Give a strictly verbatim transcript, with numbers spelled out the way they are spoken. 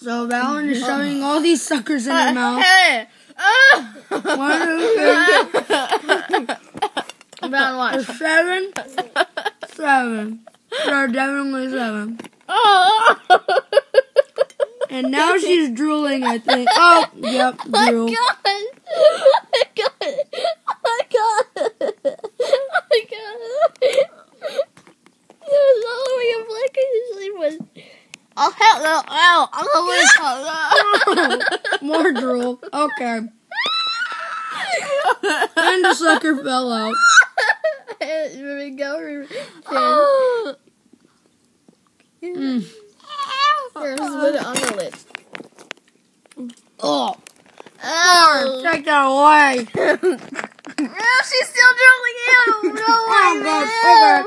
So Valen is shoving all these suckers in her mouth. Hey! One, two, three. Valen, watch. There's seven. Seven. There are definitely seven. Oh! And now she's drooling, I think. Oh, yep, Oh my drool. god! Oh my god! Oh my god! Oh my god! There's no way you're blinking to sleep with. Oh hell no! Ow! I'm gonna wake up. More drool. Okay. And the sucker fell out. Here we go. Here. Mm. Here, just put it on the lips. Oh, Oh! take that away. Oh, she's still drilling in. No, Oh, God. Okay.